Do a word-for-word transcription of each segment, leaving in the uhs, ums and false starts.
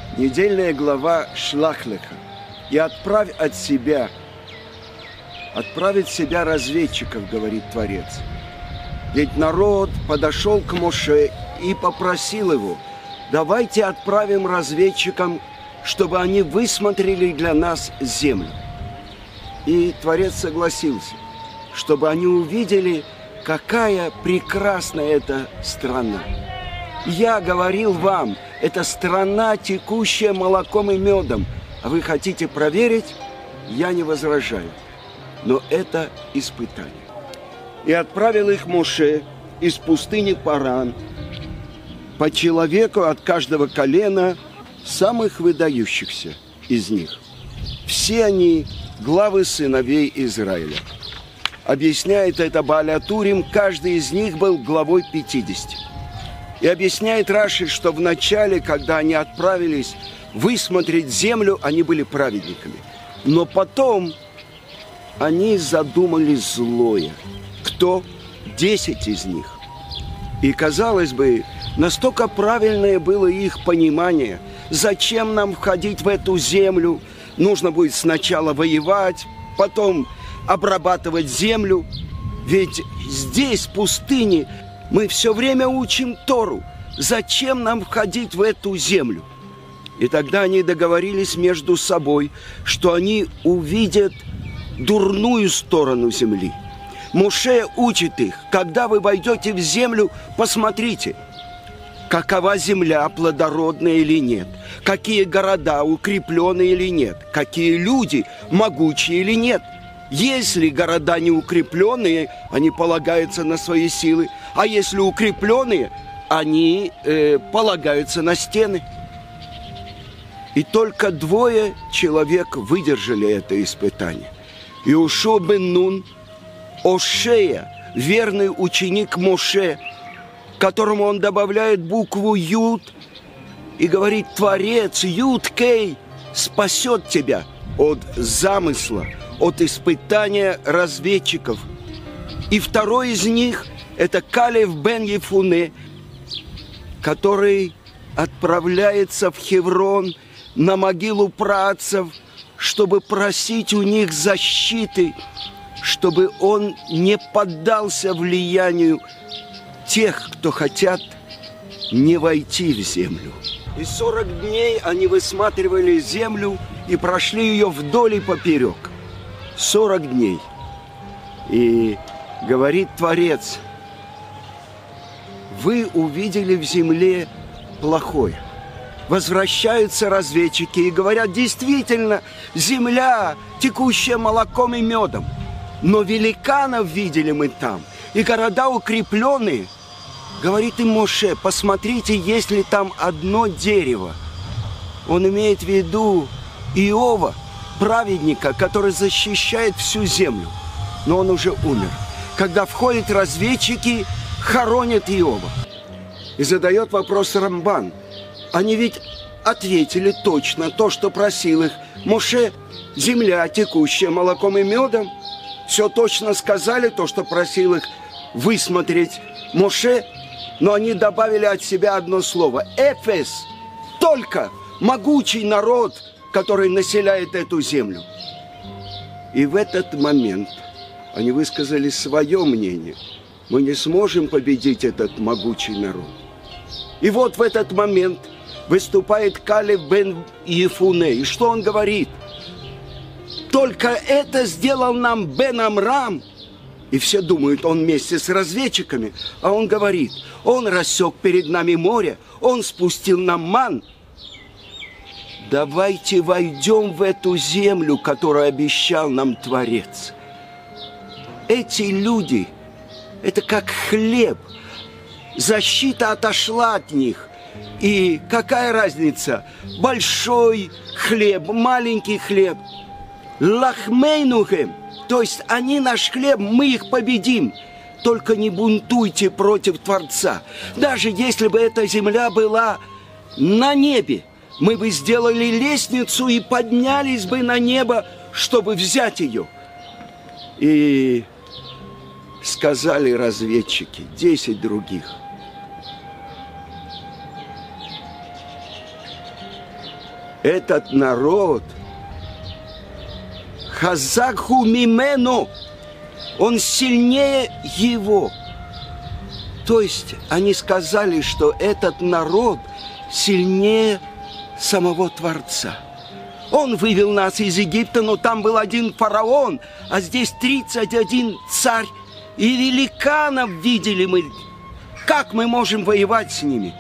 Недельная глава Шлах-леха. И отправь от себя, отправить себя разведчиков, говорит Творец. Ведь народ подошел к Моше и попросил его: давайте отправим разведчикам, чтобы они высмотрели для нас землю. И Творец согласился, чтобы они увидели, какая прекрасная эта страна. Я говорил вам, это страна, текущая молоком и медом, а вы хотите проверить? Я не возражаю. Но это испытание. И отправил их Моше из пустыни Паран, по человеку от каждого колена, самых выдающихся из них. Все они главы сыновей Израиля. Объясняет это Бааль ха-Турим, каждый из них был главой пятидесяти. И объясняет Раши, что в начале, когда они отправились высмотреть землю, они были праведниками. Но потом они задумали злое. Кто? Десять из них. И, казалось бы, настолько правильное было их понимание. Зачем нам входить в эту землю? Нужно будет сначала воевать, потом обрабатывать землю. Ведь здесь, в пустыне, мы все время учим Тору. Зачем нам входить в эту землю? И тогда они договорились между собой, что они увидят дурную сторону земли. Моше учит их: когда вы войдете в землю, посмотрите, какова земля, плодородная или нет, какие города укрепленные или нет, какие люди могучие или нет. Если города не укрепленные, они полагаются на свои силы, а если укрепленные, они э, полагаются на стены. И только двое человек выдержали это испытание. Иошуа бен Нун, Ошея, верный ученик Моше, которому он добавляет букву Юд и говорит: Творец, Юд Кей, спасет тебя от замысла, от испытания разведчиков. И второй из них – это Калев бен Ефуне, который отправляется в Хеврон на могилу праотцев, чтобы просить у них защиты, чтобы он не поддался влиянию тех, кто хотят не войти в землю. И сорок дней они высматривали землю и прошли ее вдоль и поперек. Сорок дней. И говорит Творец: вы увидели в земле плохое. Возвращаются разведчики и говорят: действительно, земля, текущая молоком и медом. Но великанов видели мы там, и города укрепленные. Говорит им Моше: посмотрите, есть ли там одно дерево. Он имеет в виду Иова, праведника, который защищает всю землю. Но он уже умер. Когда входят разведчики, хоронят Иова. И задает вопрос Рамбан: они ведь ответили точно то, что просил их Моше: земля, текущая молоком и медом. Все точно сказали то, что просил их высмотреть Моше, но они добавили от себя одно слово: Эфес, только могучий народ, который населяет эту землю. И в этот момент они высказали свое мнение: мы не сможем победить этот могучий народ. И вот в этот момент выступает Калев бен Ефуне. И что он говорит? Только это сделал нам бен Амрам. И все думают, он вместе с разведчиками. А он говорит: он рассек перед нами море, он спустил нам ман. Давайте войдем в эту землю, которую обещал нам Творец. Эти люди, это как хлеб. Защита отошла от них. И какая разница? Большой хлеб, маленький хлеб. Лахмейнухем, то есть они наш хлеб, мы их победим. Только не бунтуйте против Творца. Даже если бы эта земля была на небе, мы бы сделали лестницу и поднялись бы на небо, чтобы взять ее. И сказали разведчики, десять других: Этот народ, хазакху мимену, он сильнее его. То есть они сказали, что этот народ сильнее самого Творца. Он вывел нас из Египта, но там был один фараон, а здесь тридцать один царь. И великанов видели мы. Как мы можем воевать с ними?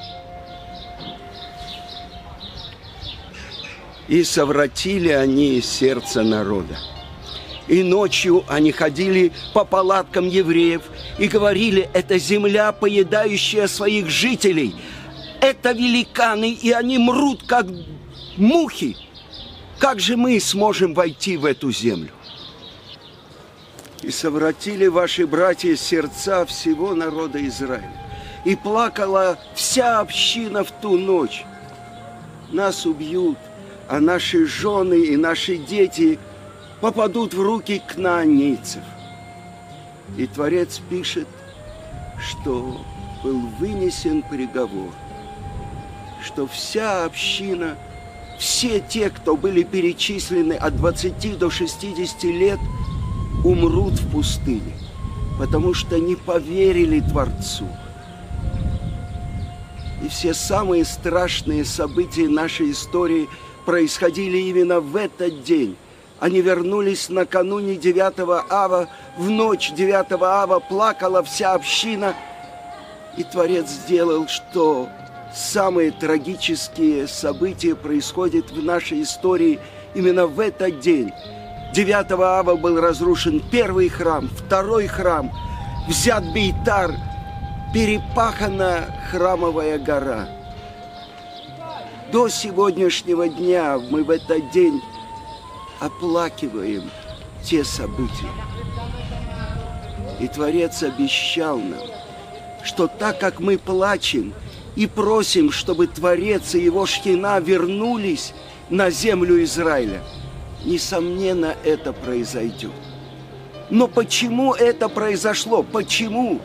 И совратили они сердце народа. И ночью они ходили по палаткам евреев и говорили: это земля, поедающая своих жителей. Это великаны, и они мрут, как мухи. Как же мы сможем войти в эту землю? И совратили ваши братья сердца всего народа Израиля. И плакала вся община в ту ночь. Нас убьют, а наши жены и наши дети попадут в руки кнаанейцев. И Творец пишет, что был вынесен приговор, что вся община, все те, кто были перечислены от двадцати до шестидесяти лет, умрут в пустыне, потому что не поверили Творцу. И все самые страшные события нашей истории происходили именно в этот день. Они вернулись накануне девятого ава, в ночь девятого ава плакала вся община, и Творец сделал, что самые трагические события происходят в нашей истории именно в этот день. девятого ава был разрушен первый храм, второй храм, взят Бейтар, перепахана храмовая гора. До сегодняшнего дня мы в этот день оплакиваем те события. И Творец обещал нам, что так как мы плачем и просим, чтобы Творец и его шхина вернулись на землю Израиля, несомненно, это произойдет. Но почему это произошло? Почему?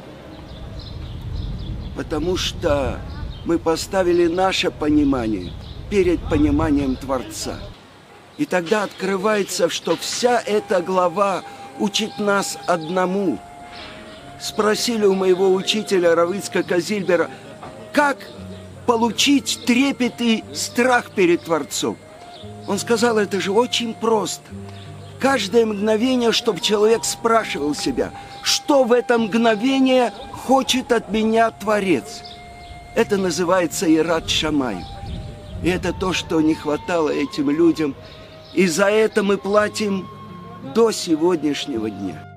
Потому что мы поставили наше понимание перед пониманием Творца. И тогда открывается, что вся эта глава учит нас одному. Спросили у моего учителя Рав Ицхака Зильбера, как получить трепет и страх перед Творцом. Он сказал, это же очень просто. Каждое мгновение, чтобы человек спрашивал себя, что в это мгновение хочет от меня Творец. Это называется Ират Шамай. И это то, что не хватало этим людям. И за это мы платим до сегодняшнего дня.